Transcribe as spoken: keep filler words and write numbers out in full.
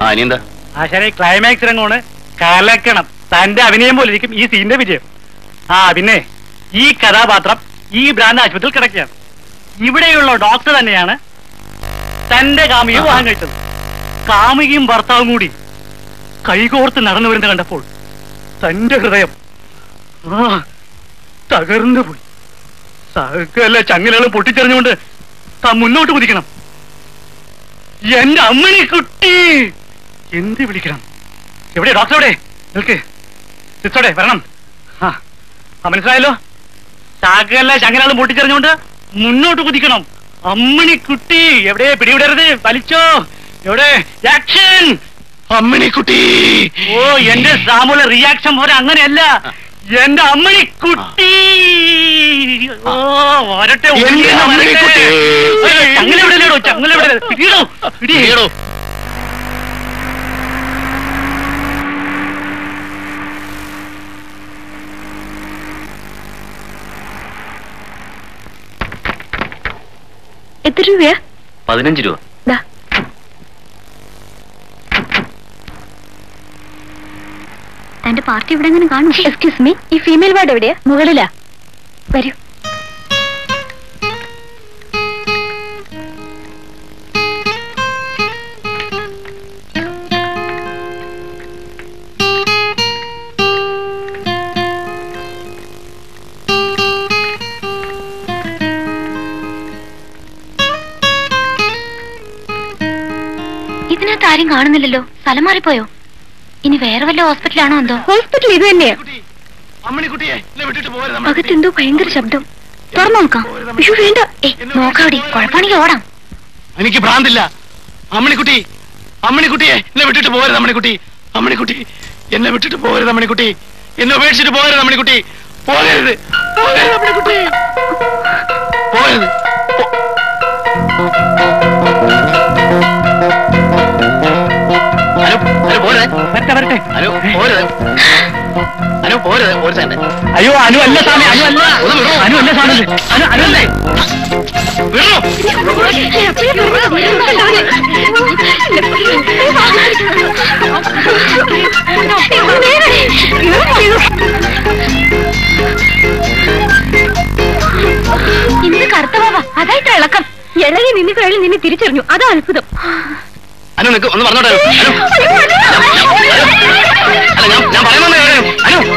ഇനിയെന്താ? ആശാനെ ക്ലൈമാക്സ് രംഗമാണ് കലക്കണം. തന്റെ അഭിനയം പോലെ ഇരിക്കും ഈ സീനിന്റെ വിജയം. ആ പിന്നെ ഈ കഥാപാത്രം ഈ ഭ്രാന്ത ആശുപത്രിയിൽ കിടക്കുകയാണ്. ഇവിടെയുള്ള ഡോക്ടർ തന്നെയാണ് തന്റെ കാമുകിയെ വിവാഹം കഴിച്ചത്. കാമുകിയും ഭർത്താവും കൂടി കൈകോർത്ത് നടന്നു വരുന്ന കണ്ടപ്പോൾ തന്റെ ഹൃദയം ആ തകർന്നു പോയി. സകല ചങ്ങലകളും പൊട്ടിച്ചെറിഞ്ഞുകൊണ്ട് താൻ മുന്നോട്ട് കുതിക്കണം. എന്റെ അമ്മണി കുട്ടി എന്ത് വിളിക്കണം? എവിടെ ഡോക്ടറോടെ? നിൽക്ക്. സിസ്റ്റോടെ വരണം. ആ മനസ്സിലായല്ലോ. സകല ചങ്ങലകളും പൊട്ടിച്ചെറിഞ്ഞുകൊണ്ട് മുന്നോട്ട് കുതിക്കണം. അമ്മണി കുട്ടി എവിടെ? പിടിവിടരുത്, വലിച്ചോ. എവിടെ? ആക്ഷൻ! അമ്മണി കുട്ടി. ഓ എന്റെ സാമൂല റിയാക്ഷൻ പോലെ അങ്ങനെയല്ല. എന്റെ അമ്മണി കുട്ടി. ഓ വരട്ടെ. ചങ്ങലെവിടെയോ ചങ്ങലെവിടെ? പിടിയിടോ പിടിയിടോ. എത്ര രൂപയാ? പതിനഞ്ച് രൂപ. തന്റെ പാർട്ടി ഇവിടെ എങ്ങനെ കാണും? എക്സ്ക്യൂസ് മീ, ഈ ഫീമെയിൽ വാർഡ് എവിടെയാ? മുകളിലാ. വരൂ. ഇതിനകത്ത് ആരും കാണുന്നില്ലല്ലോ. സ്ഥലം മാറിപ്പോയോ? ഇനി വേറെ വല്ല ഹോസ്പിറ്റലാണോ എന്തോ? ഹോസ്പിറ്റൽ ഇത് തന്നെയാ. അകത്തെന്തോ ഭയങ്കര ശബ്ദം. തുറന്നു നോക്കാം. അയ്യോ വേണ്ട. ഏ നോക്കാടി, കുഴപ്പമാണെങ്കിൽ ഓടാം. എനിക്ക് ഭ്രാന്തില്ല. അമ്മണിക്കുട്ടി, അമ്മണിക്കുട്ടിയെ എന്നെ വിട്ടിട്ട് പോകരുത്. അമ്മണിക്കുട്ടി, അമ്മണിക്കുട്ടി എന്നെ വിട്ടിട്ട് പോകരുത്. അമ്മണിക്കുട്ടി എന്നെ ഉപേക്ഷിച്ചിട്ട് പോകരുത്. അമ്മണിക്കുട്ടി പോകരുത്, പോകരുത്. അമ്മണിക്കുട്ടി പോകരുത്. അയ്യോ അനു അല്ല സ്വാമി, അനു അല്ല, അനു അല്ല സ്വാമി, അനു അനുല്ലേ? ഇന്ന് കറുത്തവാ അതായിട്ട് ഇളക്കം. ഇളകി നിന്നെ കയ്യിൽ നിന്നെ തിരിച്ചറിഞ്ഞു. അതാ അത്ഭുതം. അനു നിനക്ക് ഒന്ന് പറഞ്ഞോട്ടെ. അനു, അല്ല ഞാൻ ഞാൻ പറയുന്നത് അനു